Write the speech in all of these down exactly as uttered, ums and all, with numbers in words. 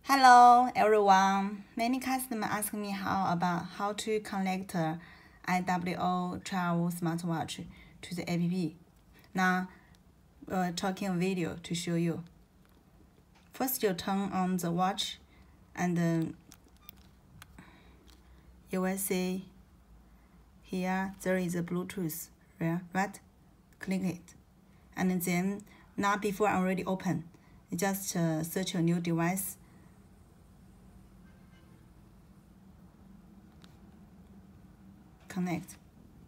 Hello everyone. Many customers ask me how about how to connect I W O twelve smartwatch to the app. Now, we're talking a video to show you. First, you turn on the watch, and uh, you will see here there is a Bluetooth. Right? Click it, and then now before I already open, just uh, search a new device. Connect.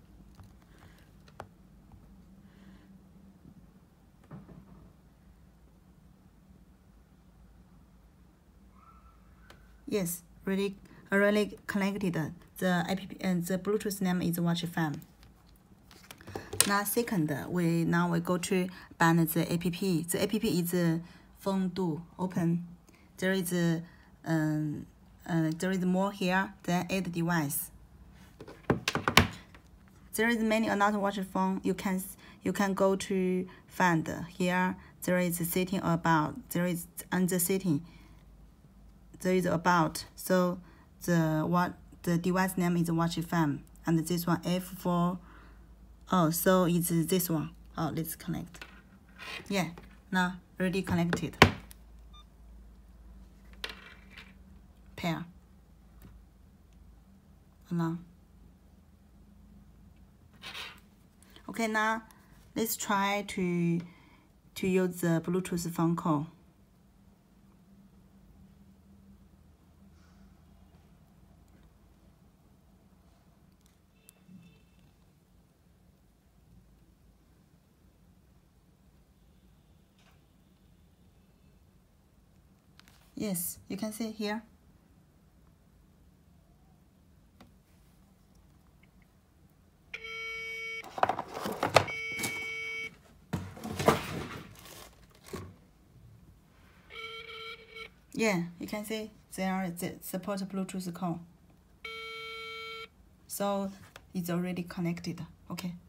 Yes, really, already connected. The app and the Bluetooth name is Watch F M. Now, second, we now we go to ban the app. The app is a phone do open. There is a um, uh, there is more here than add device. There is many another watch phone. You can you can go to find here. There is a setting about. There is under setting. There is about. So the what the device name is Watch F M, and this one F four. Oh, so it's this one. Oh, let's connect. Yeah, now already connected. Pair. Along. Okay, now let's try to to use the Bluetooth phone call. Yes, you can see here. Yeah, you can see there the support Bluetooth call. So it's already connected. Okay.